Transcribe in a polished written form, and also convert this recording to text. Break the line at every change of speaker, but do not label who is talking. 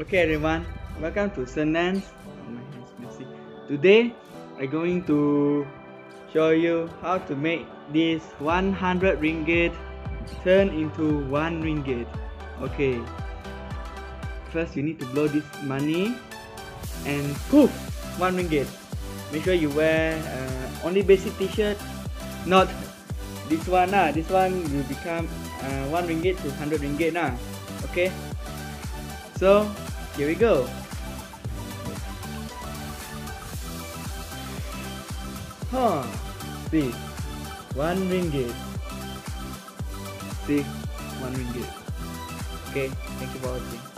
Okay everyone, welcome to Senance. Today I'm going to show you how to make this 100 ringgit turn into 1 ringgit. Okay, first you need to blow this money and poof, 1 ringgit. Make sure you wear only basic t-shirt, not this one. This one will become 1 ringgit to 100 ringgit. Okay, so here we go. See, 1 ringgit. See, 1 ringgit. Okay, thank you for watching.